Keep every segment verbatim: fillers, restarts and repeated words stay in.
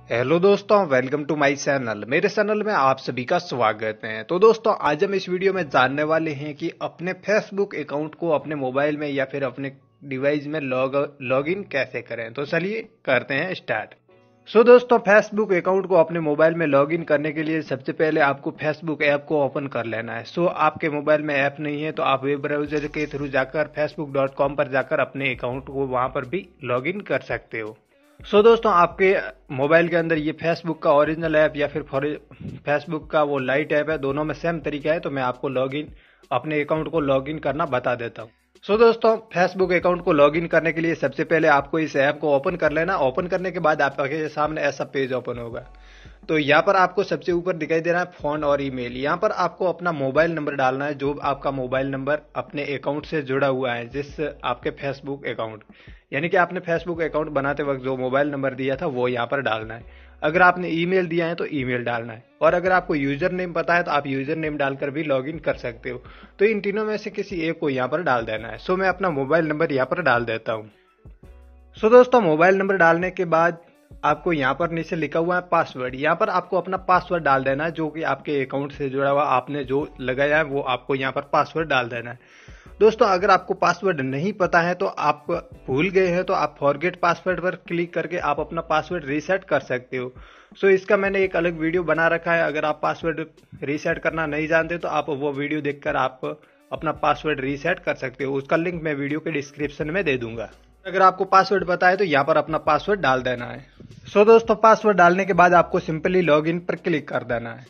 Hello दोस्तों, welcome to my channel. मेरे channel में आप सभी का स्वागत है। तो दोस्तों, आज हम इस वीडियो में जानने वाले हैं कि अपने फेसबुक अकाउंट को अपने मोबाइल में या फिर अपने डिवाइस में लॉग लॉग इन कैसे करें। तो चलिए करते हैं स्टार्ट। सो so, दोस्तों, फेसबुक अकाउंट को अपने मोबाइल में लॉग इन करने के लिए सबसे पहले आपको फेसबुक ऐप को ओपन कर लेना है। सो so, आपके मोबाइल में ऐप नहीं है तो आप वेब ब्राउजर के थ्रू जाकर फेसबुक डॉट कॉम पर जाकर अपने अकाउंट को वहां पर भी लॉग इन कर सकते हो। सो so, दोस्तों, आपके मोबाइल के अंदर ये फेसबुक का ओरिजिनल ऐप या फिर फेसबुक का वो लाइट ऐप है, दोनों में सेम तरीका है। तो मैं आपको लॉगिन अपने अकाउंट को लॉगिन करना बता देता हूँ। सो so, दोस्तों, फेसबुक अकाउंट को लॉगिन करने के लिए सबसे पहले आपको इस ऐप को ओपन कर लेना। ओपन करने के बाद आपके सामने ऐसा पेज ओपन होगा। तो यहाँ पर आपको सबसे ऊपर दिखाई दे रहा है फोन और ईमेल। यहाँ पर आपको अपना मोबाइल नंबर डालना है, जो आपका मोबाइल नंबर अपने अकाउंट से जुड़ा हुआ है, जिस आपके फेसबुक अकाउंट यानी कि आपने फेसबुक अकाउंट बनाते वक्त जो मोबाइल नंबर दिया था वो यहाँ पर डालना है। अगर आपने ईमेल दिया है तो ईमेल डालना है, और अगर आपको यूजर नेम पता है तो आप यूजर नेम डालकर भी लॉगिन कर सकते हो। तो इन तीनों में से किसी एक को यहाँ पर डाल देना है। सो मैं अपना मोबाइल नंबर यहाँ पर डाल देता हूँ। सो दोस्तों, मोबाइल नंबर डालने के बाद आपको यहाँ पर नीचे लिखा हुआ है पासवर्ड। यहाँ पर आपको अपना पासवर्ड डाल देना है, जो कि आपके अकाउंट से जुड़ा हुआ आपने जो लगाया है वो आपको यहाँ पर पासवर्ड डाल देना है। दोस्तों, अगर आपको पासवर्ड नहीं पता है तो आप भूल गए हैं तो आप फॉरगेट पासवर्ड पर क्लिक करके आप अपना पासवर्ड रीसेट कर सकते हो। सो इसका मैंने एक अलग वीडियो बना रखा है। अगर आप पासवर्ड रीसेट करना नहीं जानते तो आप वो वीडियो देखकर आप अपना पासवर्ड रीसेट कर सकते हो। उसका लिंक मैं वीडियो के डिस्क्रिप्शन में दे दूंगा। अगर आपको पासवर्ड पता है तो यहाँ पर अपना पासवर्ड डाल देना है। सो so, दोस्तों, पासवर्ड डालने के बाद आपको सिंपली लॉगिन पर क्लिक कर देना है।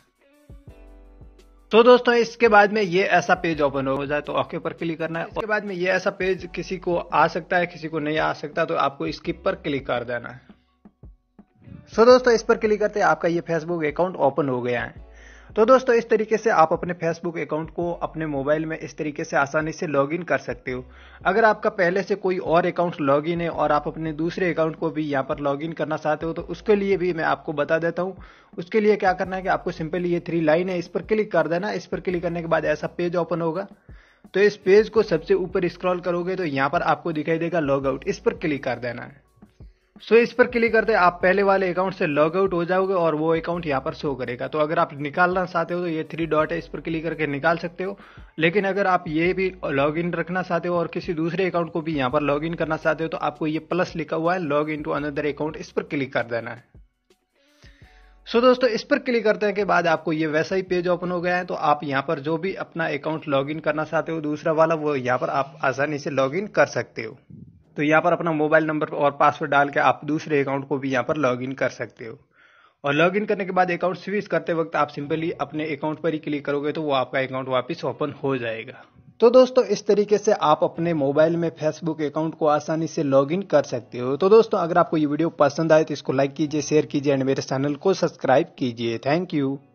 तो दोस्तों, इसके बाद में ये ऐसा पेज ओपन हो जाए तो ओके पर क्लिक करना है। उसके बाद में ये ऐसा पेज किसी को आ सकता है, किसी को नहीं आ सकता, तो आपको स्किप पर क्लिक कर देना है। सो so, दोस्तों, इस पर क्लिक करते आपका ये फेसबुक अकाउंट ओपन हो गया है। तो दोस्तों, इस तरीके से आप अपने फेसबुक अकाउंट को अपने मोबाइल में इस तरीके से आसानी से लॉगिन कर सकते हो। अगर आपका पहले से कोई और अकाउंट लॉगिन है और आप अपने दूसरे अकाउंट को भी यहाँ पर लॉगिन करना चाहते हो तो उसके लिए भी मैं आपको बता देता हूँ। उसके लिए क्या करना है कि आपको सिंपली ये थ्री लाइन है, इस पर क्लिक कर देना। इस पर क्लिक करने के बाद ऐसा पेज ओपन होगा। तो इस पेज को सबसे ऊपर स्क्रॉल करोगे तो यहाँ पर आपको दिखाई देगा लॉग आउट, इस पर क्लिक कर देना है। सो so, इस पर क्लिक करते आप पहले वाले अकाउंट से लॉग आउट हो जाओगे और वो अकाउंट यहाँ पर शो करेगा। तो अगर आप निकालना चाहते हो तो ये थ्री डॉट है, इस पर क्लिक करके निकाल सकते हो। लेकिन अगर आप ये भी लॉग इन रखना चाहते हो और किसी दूसरे अकाउंट को भी यहाँ पर लॉग इन करना चाहते हो तो आपको ये प्लस लिखा हुआ है log in to another account, इस पर क्लिक कर देना है। सो so, दोस्तों, इस पर क्लिक करने के बाद आपको ये वैसा ही पेज ओपन हो गया है। तो आप यहाँ पर जो भी अपना अकाउंट लॉग इन करना चाहते हो दूसरा वाला, वो यहाँ पर आप आसानी से लॉग इन कर सकते हो। तो यहाँ पर अपना मोबाइल नंबर और पासवर्ड डाल के आप दूसरे अकाउंट को भी यहाँ पर लॉगिन कर सकते हो। और लॉगिन करने के बाद अकाउंट स्विच करते वक्त आप सिंपली अपने अकाउंट पर ही क्लिक करोगे तो वो आपका अकाउंट वापस ओपन हो जाएगा। तो दोस्तों, इस तरीके से आप अपने मोबाइल में फेसबुक अकाउंट को आसानी से लॉगिन कर सकते हो। तो दोस्तों, अगर आपको ये वीडियो पसंद आए तो इसको लाइक कीजिए, शेयर कीजिए एंड मेरे चैनल को सब्सक्राइब कीजिए। Thank you.